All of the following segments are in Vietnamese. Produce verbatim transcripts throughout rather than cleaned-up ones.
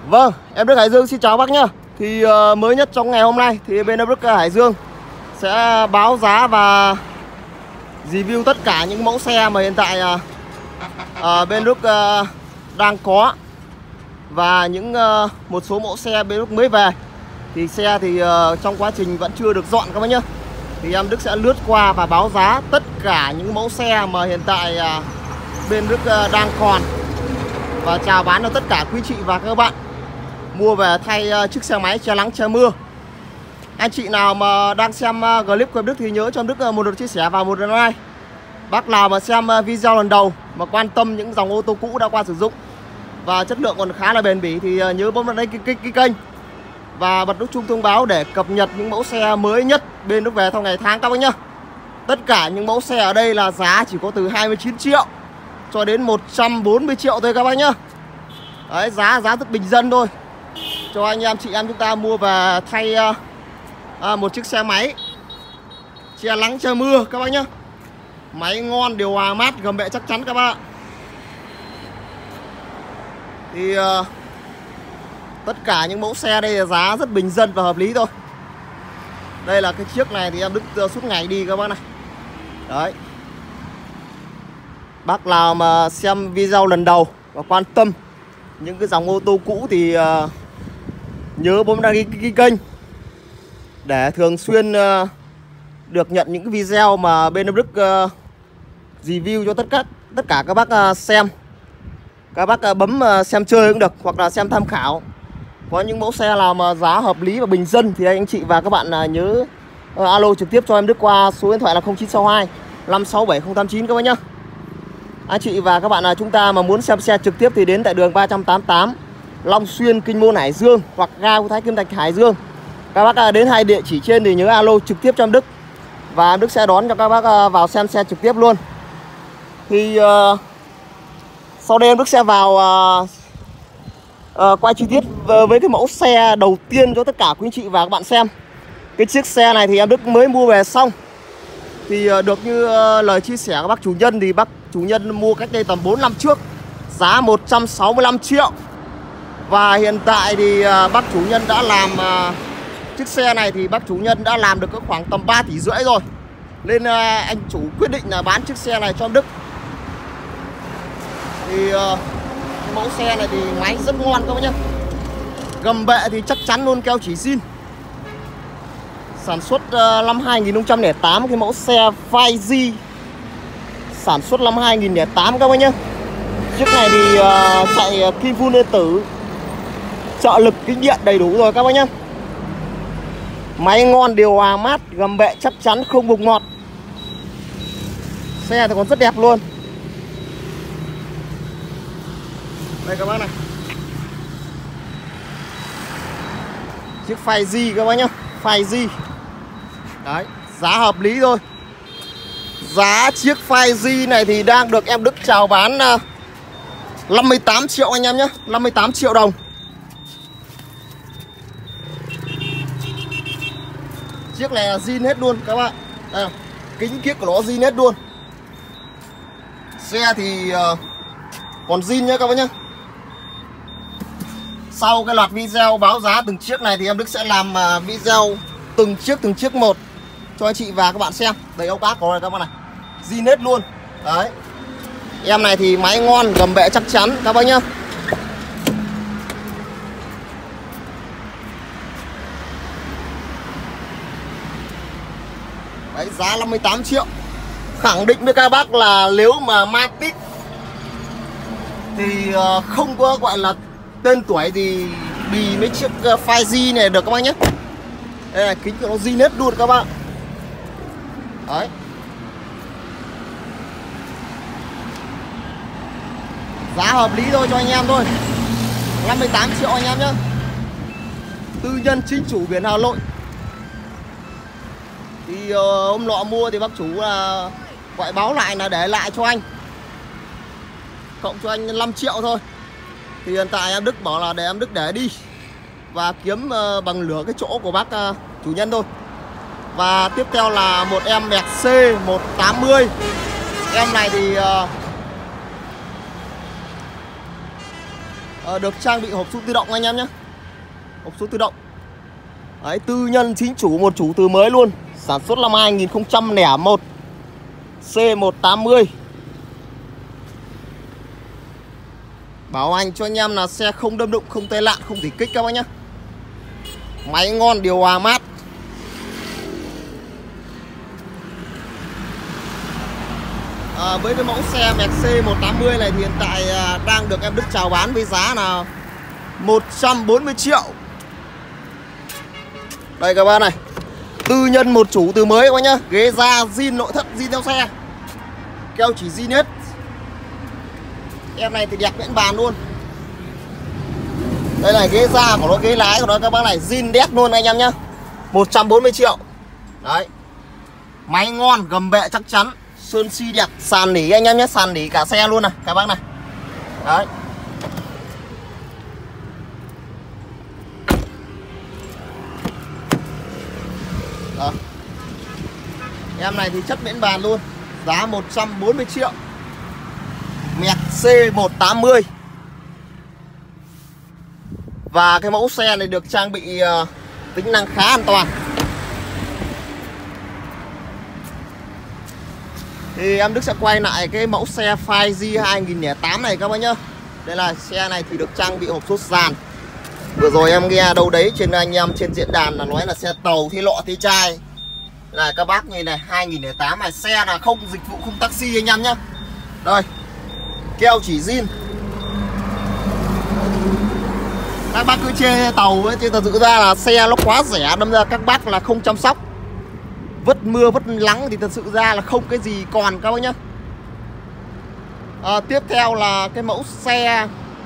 Vâng, em Đức Hải Dương xin chào bác nhá. Thì uh, mới nhất trong ngày hôm nay thì bên em Đức Hải Dương sẽ báo giá và review tất cả những mẫu xe mà hiện tại uh, uh, bên Đức uh, đang có, và những uh, một số mẫu xe bên Đức mới về. Thì xe thì uh, trong quá trình vẫn chưa được dọn các bác nhá. Thì em Đức sẽ lướt qua và báo giá tất cả những mẫu xe mà hiện tại uh, bên Đức uh, đang còn, và chào bán cho tất cả quý chị và các bạn mua về thay uh, chiếc xe máy che nắng che mưa. Anh chị nào mà đang xem uh, clip của em Đức thì nhớ cho em Đức uh, một lượt chia sẻ và một lượt like. Bác nào mà xem uh, video lần đầu mà quan tâm những dòng ô tô cũ đã qua sử dụng và chất lượng còn khá là bền bỉ thì uh, nhớ bấm vào đây cái, cái, cái kênh và bật nút chuông thông báo để cập nhật những mẫu xe mới nhất bên Đức về theo ngày tháng các bác nhá. Tất cả những mẫu xe ở đây là giá chỉ có từ hai mươi chín triệu cho đến một trăm bốn mươi triệu thôi các bác nhá. Đấy, giá giá rất bình dân thôi, cho anh em chị em chúng ta mua về thay uh, uh, một chiếc xe máy che nắng che mưa các bác nhá. Máy ngon, điều hòa mát, gầm bệ chắc chắn các bác. Thì uh, tất cả những mẫu xe đây là giá rất bình dân và hợp lý thôi. Đây là cái chiếc này thì em Đức uh, suốt ngày đi các bác này. Đấy, bác nào mà xem video lần đầu và quan tâm những cái dòng ô tô cũ thì uh, nhớ bấm đăng ký cái kênh để thường xuyên uh, được nhận những cái video mà bên em Đức uh, review cho tất cả tất cả các bác uh, xem. Các bác uh, bấm uh, xem chơi cũng được, hoặc là xem tham khảo. Có những mẫu xe nào mà giá hợp lý và bình dân thì anh chị và các bạn uh, nhớ uh, alo trực tiếp cho em Đức qua số điện thoại là không chín sáu hai năm sáu bảy không tám chín các bác nhá. Anh chị và các bạn là chúng ta mà muốn xem xe trực tiếp thì đến tại đường ba trăm tám mươi tám Long Xuyên, Kinh Môn, Hải Dương, hoặc ga Quốc Thái, Kim Thạch, Hải Dương. Các bác đến hai địa chỉ trên thì nhớ alo trực tiếp cho em Đức, và em Đức sẽ đón cho các bác vào xem xe trực tiếp luôn. Thì uh, sau đây em Đức sẽ vào uh, uh, quay chi tiết với cái mẫu xe đầu tiên cho tất cả quý anh chị và các bạn xem. Cái chiếc xe này thì em Đức mới mua về xong. Thì uh, được như uh, lời chia sẻ của bác chủ nhân thì bác chủ nhân mua cách đây tầm bốn năm trước, giá một trăm sáu mươi lăm triệu. Và hiện tại thì uh, bác chủ nhân đã làm uh, chiếc xe này thì bác chủ nhân đã làm được có khoảng tầm ba tỷ rưỡi rồi. Nên uh, anh chủ quyết định là bán chiếc xe này cho em Đức. Thì uh, mẫu xe này thì máy rất ngon các bác nhá. Gầm bệ thì chắc chắn luôn, keo chỉ zin. Sản xuất uh, năm hai nghìn không trăm lẻ tám, cái mẫu xe Five G sản xuất năm hai nghìn không trăm lẻ tám các bác nhá. Chiếc này thì uh, chạy uh, kim phun điện tử, trợ lực, kính điện đầy đủ rồi các bác nhá. Máy ngon, điều hòa mát, gầm bệ chắc chắn, không bục ngọt. Xe thì còn rất đẹp luôn. Đây các bác này, chiếc Five G các bác nhá, Five G. Đấy, giá hợp lý thôi. Giá chiếc Five G này thì đang được em Đức chào bán uh, năm mươi tám triệu anh em nhé, năm mươi tám triệu đồng. Chiếc này là zin hết luôn các bạn. Đây, kính kiếc của nó zin hết luôn. Xe thì uh, còn zin nhé các bạn nhé. Sau cái loạt video báo giá từng chiếc này thì em Đức sẽ làm uh, video từng chiếc từng chiếc một cho anh chị và các bạn xem. Đầy ốc ác có này các bạn này, zin hết luôn. Đấy, em này thì máy ngon, gầm bệ chắc chắn các bác nhá. Đấy, giá năm mươi tám triệu. Khẳng định với các bác là nếu mà Matic thì uh, không có gọi là tên tuổi thì bì mấy chiếc uh, Five G này được các bác nhé. Đây là kính của nó zin hết luôn các bạn. Đấy, giá hợp lý thôi cho anh em thôi, năm mươi tám triệu anh em nhé. Tư nhân chính chủ biển Hà Nội. Thì uh, hôm nọ mua thì bác chủ là uh, gọi báo lại là để lại cho anh, cộng cho anh năm triệu thôi. Thì hiện tại em Đức bảo là để em Đức để đi và kiếm uh, bằng lửa cái chỗ của bác uh, chủ nhân thôi. Và tiếp theo là một em Mercedes một tám mươi. Em này thì uh, à, được trang bị hộp số tự động anh em nhé. Hộp số tự động. Đấy, tư nhân chính chủ, một chủ từ mới luôn. Sản xuất năm hai nghìn không trăm lẻ một, C một tám mươi. Bảo hành cho anh em là xe không đâm đụng, không tai nạn, không tỉ kích các bác nhé. Máy ngon, điều hòa mát. À, với cái mẫu xe Mercedes C một tám mươi này thì hiện tại à, đang được em Đức chào bán với giá là một trăm bốn mươi triệu. Đây các bác này, tư nhân một chủ từ mới các bác nhá. Ghế da zin, nội thất zin theo xe, keo chỉ zin hết. Em này thì đẹp miễn bàn luôn. Đây là ghế da của nó, ghế lái của nó các bác này, zin đét luôn anh em nhá. Một trăm bốn mươi triệu. Đấy. Máy ngon, gầm bệ chắc chắn, sơn xi đẹp, sàn nỉ anh em nhé, sàn nỉ cả xe luôn này các bác này. Đấy. Đó. Em này thì chất miễn bàn luôn. Giá một trăm bốn mươi triệu. Mercedes C một tám mươi. Và cái mẫu xe này được trang bị uh, tính năng khá an toàn. Thì em Đức sẽ quay lại cái mẫu xe Five G hai nghìn lẻ tám này các bác nhá. Đây là xe này thì được trang bị hộp số sàn. Vừa rồi em nghe đâu đấy trên anh em trên diễn đàn là nói là xe tàu thi lọ thi chai. Này các bác nhìn này, hai nghìn lẻ tám này, xe là không dịch vụ, không taxi anh em nhá. Đây, keo chỉ zin. Các bác cứ chê tàu ấy, chứ thật sự ra là xe nó quá rẻ, đâm ra các bác là không chăm sóc. Vất mưa, vất nắng thì thật sự ra là không cái gì còn các bác nhá. À, tiếp theo là cái mẫu xe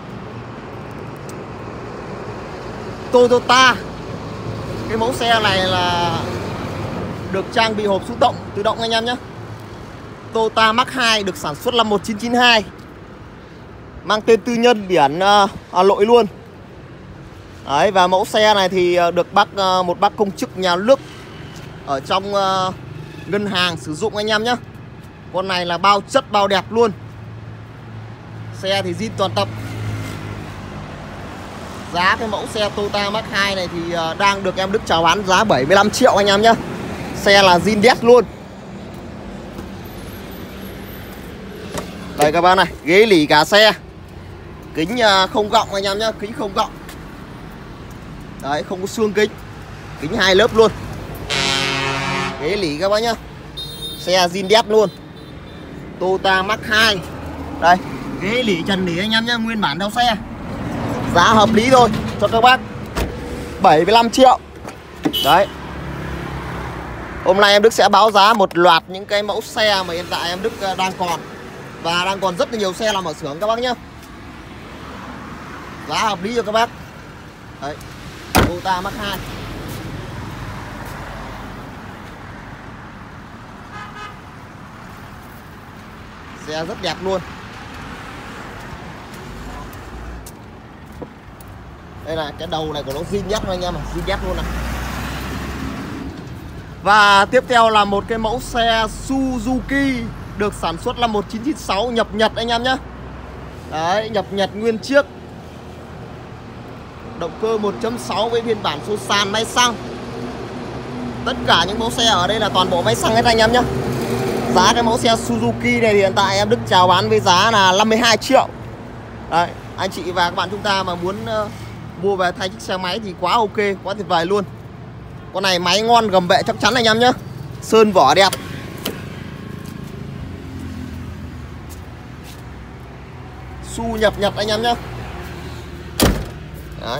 Toyota. Cái mẫu xe này là được trang bị hộp số động tự động anh em nhé. Toyota Mark hai được sản xuất năm một nghìn chín trăm chín mươi hai. Mang tên tư nhân, biển uh, Hà Nội luôn. Đấy, và mẫu xe này thì được bác uh, một bác công chức nhà nước ở trong uh, ngân hàng sử dụng anh em nhé. Con này là bao chất bao đẹp luôn. Xe thì zin toàn tập. Giá cái mẫu xe Toyota Mark hai này thì uh, đang được em Đức chào bán giá bảy mươi lăm triệu anh em nhé. Xe là zin đét luôn. Đây các bác này, ghế lỉ cả xe. Kính uh, không gọng anh em nhé, kính không gọng. Đấy, không có xương kính. Kính hai lớp luôn. Ghế lỉ các bác nhá. Xe zin đét luôn. Toyota Mark hai. Đây, ghế lỉ trần lỉ anh em nhá, nguyên bản theo xe. Giá hợp lý thôi cho các bác, bảy mươi lăm triệu. Đấy. Hôm nay em Đức sẽ báo giá một loạt những cái mẫu xe mà hiện tại em Đức đang còn. Và đang còn rất là nhiều xe làm ở xưởng các bác nhá. Giá hợp lý cho các bác. Đấy, Toyota Mark hai. Xe rất đẹp luôn. Đây là cái đầu này của nó zin đét anh em, zin đét luôn này. Và tiếp theo là một cái mẫu xe Suzuki được sản xuất năm một nghìn chín trăm chín mươi sáu, nhập Nhật anh em nhé. Đấy, nhập Nhật nguyên chiếc. Động cơ một chấm sáu với phiên bản số sàn máy xăng. Tất cả những mẫu xe ở đây là toàn bộ máy xăng hết anh em nhé. Giá cái mẫu xe Suzuki này thì hiện tại em Đức chào bán với giá là năm mươi hai triệu. Đấy, anh chị và các bạn chúng ta mà muốn uh, mua về thay chiếc xe máy thì quá ok, quá tuyệt vời luôn. Con này máy ngon, gầm bệ chắc chắn anh em nhé. Sơn vỏ đẹp. Su nhập Nhật anh em nhé. Đấy.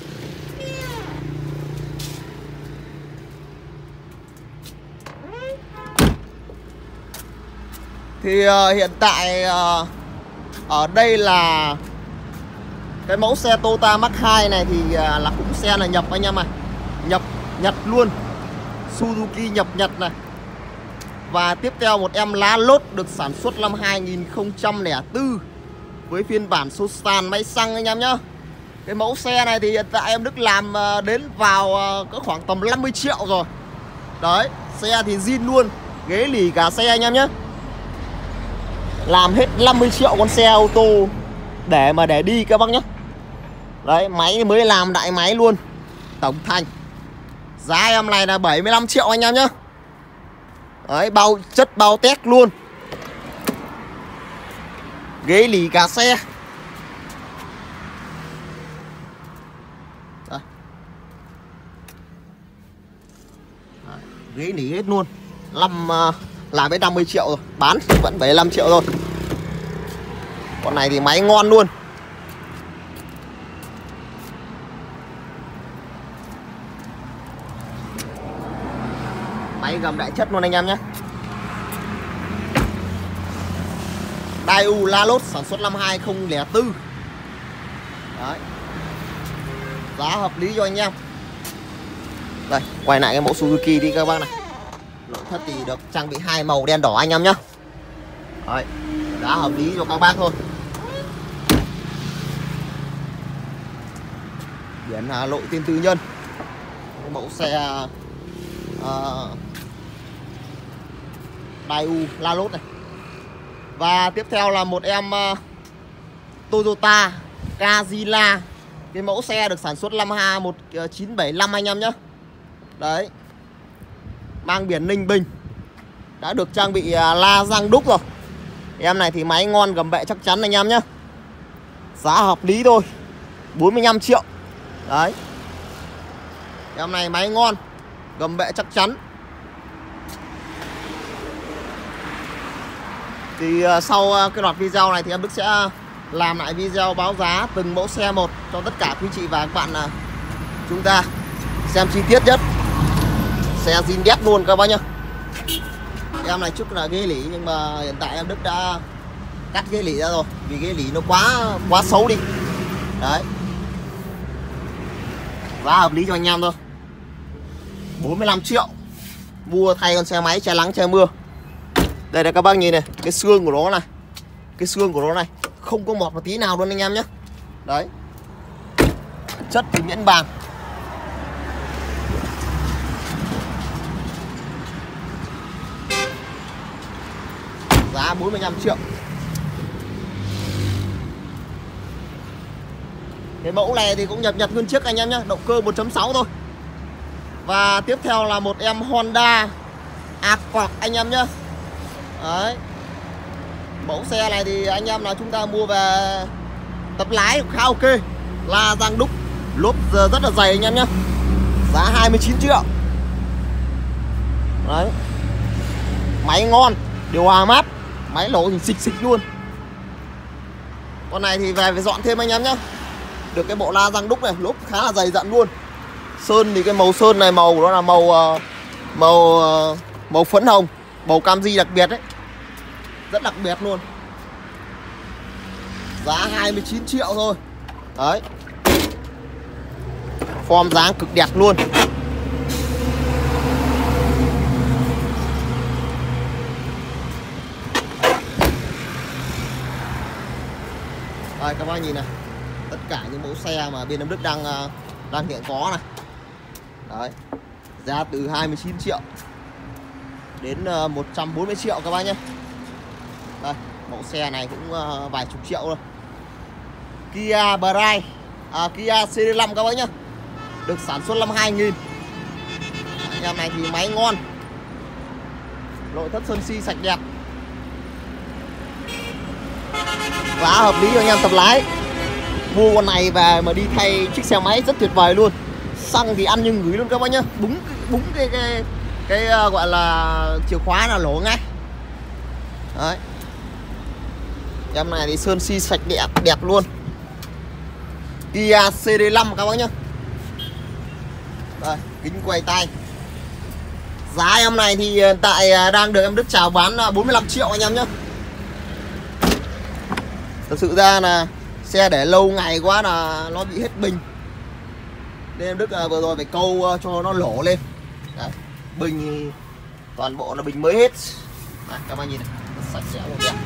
Thì uh, hiện tại uh, ở đây là cái mẫu xe Toyota Mark hai này thì uh, là cũng xe là nhập anh em này. Nhập Nhật luôn. Suzuki nhập Nhật này. Và tiếp theo một em lá lốt được sản xuất năm hai nghìn không trăm lẻ bốn với phiên bản số sàn máy xăng anh em nhá. Cái mẫu xe này thì hiện tại em Đức làm uh, đến vào uh, có khoảng tầm năm mươi triệu rồi. Đấy, xe thì zin luôn, ghế lỉ cả xe anh em nhé. Làm hết năm mươi triệu con xe ô tô để mà để đi các bác nhé. Đấy, máy mới làm đại máy luôn. Tổng thành giá em này là bảy mươi lăm triệu anh em nhá. Đấy, bao chất bao tét luôn. Ghế lì cả xe. Đây. Đấy, ghế lì hết luôn. Năm uh, làm đến năm mươi triệu rồi, bán vẫn bảy mươi lăm triệu thôi. Con này thì máy ngon luôn. Máy gầm đại chất luôn anh em nhé. Daewoo Lalos sản xuất năm hai không không bốn. Đấy. Giá hợp lý cho anh em. Đây, quay lại cái mẫu Suzuki đi các bác này. Nội thất thì được trang bị hai màu đen đỏ anh em nhé. Đấy, giá hợp lý cho các bác thôi. Biển Hà Nội tên tư nhân. Cái mẫu xe uh, Daewoo Lalos này. Và tiếp theo là một em uh, Toyota Cazilla. Cái mẫu xe được sản xuất năm một chín bảy lăm anh em nhé. Đấy, mang biển Ninh Bình. Đã được trang bị uh, la răng đúc rồi. Em này thì máy ngon, gầm bệ chắc chắn anh em nhé. Giá hợp lý thôi, bốn mươi lăm triệu. Đấy, em này máy ngon, gầm bệ chắc chắn. Thì uh, sau uh, cái loạt video này thì em Đức sẽ làm lại video báo giá từng mẫu xe một cho tất cả quý chị và các bạn uh, chúng ta xem chi tiết nhất. Xe zin đét luôn các bác nhá. Em này trước là ghế lỉ nhưng mà hiện tại em Đức đã cắt ghế lỉ ra rồi vì ghế lỉ nó quá quá xấu đi. Đấy, giá hợp lý cho anh em thôi, bốn mươi lăm triệu. Mua thay con xe máy che nắng che mưa. Đây là các bác nhìn này, cái xương của nó này, cái xương của nó này không có mọt một tí nào luôn anh em nhé. Đấy, chất thì miễn bàn. Giá bốn mươi lăm triệu. Cái mẫu này thì cũng nhập nhật hơn trước anh em nhé, động cơ một chấm sáu thôi. Và tiếp theo là một em Honda Accord anh em nhé. Đấy, mẫu xe này thì anh em là chúng ta mua về tập lái khá ok. La răng đúc, lốp rất là dày anh em nhé. Giá hai mươi chín triệu. Đấy, máy ngon, điều hòa mát, máy nổ thì xịch xịch luôn. Con này thì về phải dọn thêm anh em nhé. Được cái bộ la răng đúc này, lốp khá là dày dặn luôn. Sơn thì cái màu sơn này màu của nó là màu màu màu phấn hồng, màu cam di đặc biệt đấy, rất đặc biệt luôn. Giá hai mươi chín triệu thôi. Đấy, form dáng cực đẹp luôn. Đây các bác nhìn này, tất cả những mẫu xe mà bên em Đức đang đang hiện có này. Đấy, giá từ hai mươi chín triệu đến một trăm bốn mươi triệu các bác nhé. Đây, mẫu xe này cũng vài chục triệu rồi. Kia Pride, à, Kia xê đê năm các bác nhé. Được sản xuất năm hai nghìn. Em này thì máy ngon, nội thất sơn si sạch đẹp. Giá hợp lý cho anh em tập lái. Mua con này về mà đi thay chiếc xe máy rất tuyệt vời luôn. Xăng thì ăn như ngửi luôn các bác nhá. Búng búng cái cái cái, cái uh, gọi là chìa khóa là lỗ ngay. Đấy, em này thì sơn si sạch đẹp đẹp luôn. Kia xê đê năm các bác nhá. Đây, kính quay tay. Giá em này thì hiện tại đang được em Đức chào bán bốn mươi lăm triệu anh em nhá. Thật sự ra là xe để lâu ngày quá là nó bị hết bình, nên em Đức vừa rồi phải câu cho nó lỗ lên. Đấy, bình thì toàn bộ là bình mới hết. Đấy, các bạn nhìn này, sạch sẽ luôn đẹp.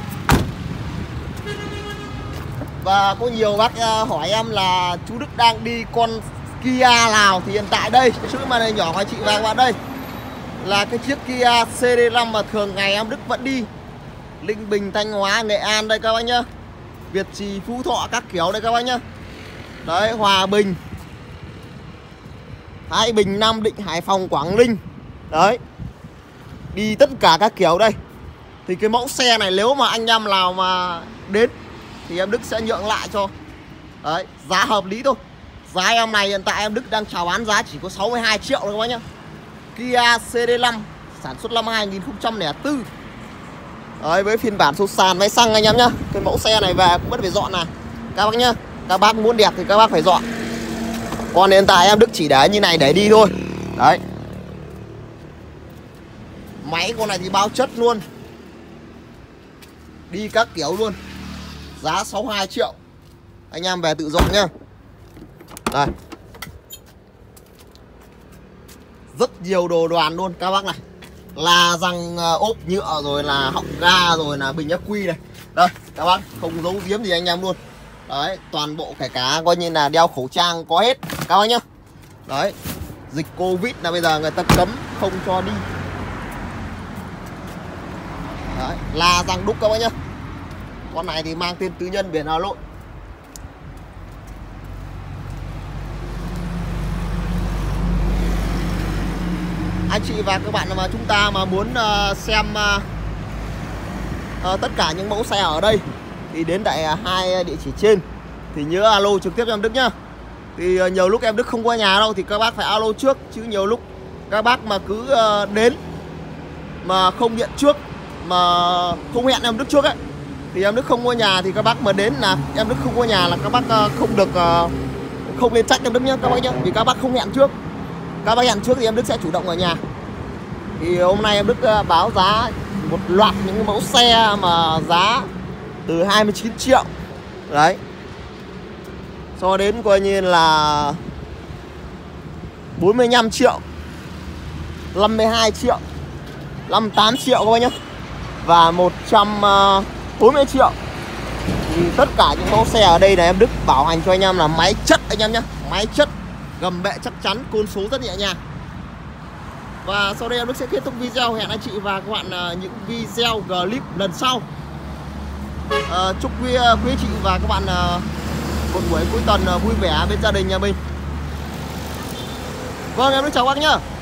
Và có nhiều bác hỏi em là chú Đức đang đi con Kia nào, thì hiện tại đây cái chữ màn hình nhỏ của chị và các bạn đây là cái chiếc Kia xê đê năm mà thường ngày em Đức vẫn đi. Ninh Bình, Thanh Hóa, Nghệ An đây các bác nhá. Việt Trì, Phú Thọ các kiểu đây các bác nhá. Đấy, Hòa Bình, Thái Bình, Nam Định, Hải Phòng, Quảng Ninh. Đấy, đi tất cả các kiểu đây. Thì cái mẫu xe này nếu mà anh em nào mà đến thì em Đức sẽ nhượng lại cho. Đấy, giá hợp lý thôi. Giá em này hiện tại em Đức đang chào bán giá chỉ có sáu mươi hai triệu thôi các bác nhá. Kia xê đê năm sản xuất năm hai nghìn không trăm lẻ bốn. Đấy, với phiên bản số sàn máy xăng anh em nhá. Cái mẫu xe này về cũng vẫn phải dọn này các bác nhá. Các bác muốn đẹp thì các bác phải dọn. Còn hiện tại em Đức chỉ để như này để đi thôi. Đấy, máy con này thì bao chất luôn, đi các kiểu luôn. Giá sáu mươi hai triệu. Anh em về tự dọn nhá. Đây, rất nhiều đồ đoàn luôn các bác này. Là răng ốp nhựa, rồi là họng ga, rồi là bình ắc quy này. Đây các bác, không giấu giếm gì anh em luôn. Đấy, toàn bộ kể cả coi như là đeo khẩu trang có hết các bác nhá. Đấy, dịch Covid là bây giờ người ta cấm không cho đi. Đấy, là răng đúc các bác nhá. Con này thì mang tên tư nhân, biển Hà Nội. Anh chị và các bạn mà chúng ta mà muốn uh, xem uh, uh, tất cả những mẫu xe ở đây thì đến tại uh, hai địa chỉ trên thì nhớ alo trực tiếp cho em Đức nhá. Thì uh, nhiều lúc em Đức không có nhà đâu thì các bác phải alo trước, chứ nhiều lúc các bác mà cứ uh, đến mà không nhận trước, mà không hẹn em Đức trước ấy, thì em Đức không có nhà, thì các bác mà đến là em Đức không có nhà là các bác uh, không được uh, không nên trách em Đức nhá các bác nhá, vì các bác không hẹn trước. Các bác hẹn trước thì em Đức sẽ chủ động ở nhà. Thì hôm nay em Đức uh, báo giá một loạt những cái mẫu xe mà giá từ hai mươi chín triệu đấy cho đến coi như là bốn mươi lăm triệu, năm mươi hai triệu, năm mươi tám triệu các bác nhá, và một trăm bốn mươi triệu. Thì tất cả những mẫu xe ở đây là em Đức bảo hành cho anh em là máy chất anh em nhá, máy chất, gầm bệ chắc chắn, côn số rất nhẹ nhàng. Và sau đây em Đức sẽ kết thúc video. Hẹn anh chị và các bạn những video clip lần sau. à, Chúc quý, quý chị và các bạn một buổi cuối tuần vui vẻ bên gia đình nhà mình. Vâng, em Đức chào các bác nhá.